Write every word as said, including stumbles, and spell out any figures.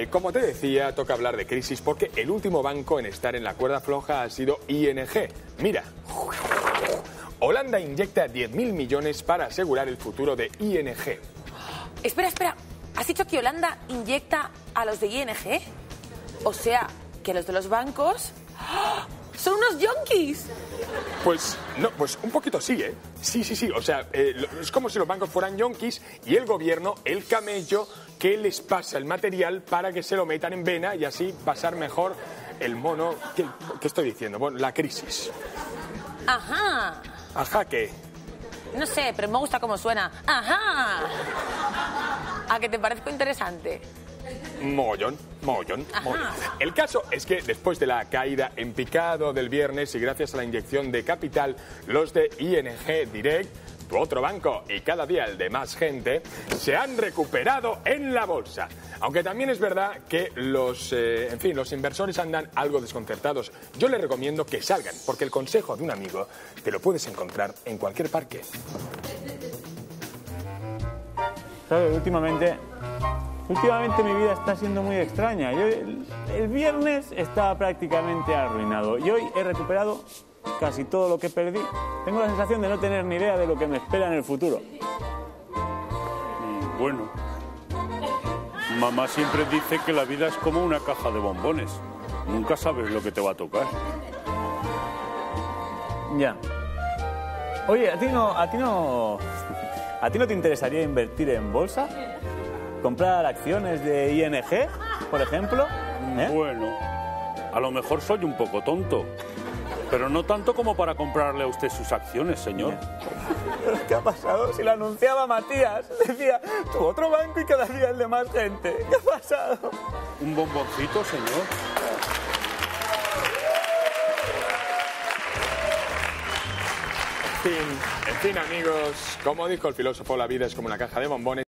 como te decía, toca hablar de crisis porque el último banco en estar en la cuerda floja ha sido I N G. Mira, Holanda inyecta diez mil millones para asegurar el futuro de I N G. Espera, espera. ¿Has dicho que Holanda inyecta a los de I N G? O sea, que los de los bancos ¡oh! ¡Son unos yonkis! Pues, no, pues un poquito sí, ¿eh? Sí, sí, sí. O sea, eh, es como si los bancos fueran yonkis y el gobierno, el camello, que les pasa el material para que se lo metan en vena y así pasar mejor el mono... ¿Qué, qué estoy diciendo? Bueno, la crisis. Ajá. ¿Ajá qué? No sé, pero me gusta cómo suena. Ajá. ¿A que te parezco interesante? Mogollón, mogollón, mogollón. El caso es que después de la caída en picado del viernes y gracias a la inyección de capital, los de I N G Direct, tu otro banco y cada día el de más gente, se han recuperado en la bolsa. Aunque también es verdad que los, eh, en fin, los inversores andan algo desconcertados. Yo les recomiendo que salgan, porque el consejo de un amigo te lo puedes encontrar en cualquier parque. ¿Sabes? Últimamente... Últimamente mi vida está siendo muy extraña. Yo, el, el viernes estaba prácticamente arruinado y hoy he recuperado casi todo lo que perdí. Tengo la sensación de no tener ni idea de lo que me espera en el futuro. Bueno, mamá siempre dice que la vida es como una caja de bombones. Nunca sabes lo que te va a tocar. Ya. Oye, ¿a ti no, a ti no, a ti no te interesaría invertir en bolsa? ¿Comprar acciones de I N G, por ejemplo? ¿Eh? Bueno, a lo mejor soy un poco tonto, pero no tanto como para comprarle a usted sus acciones, señor. ¿Pero qué ha pasado? Si lo anunciaba Matías, decía, tu otro banco y cada día el de más gente. ¿Qué ha pasado? Un bomboncito, señor. En fin, en fin, amigos, como dijo el filósofo, la vida es como una caja de bombones.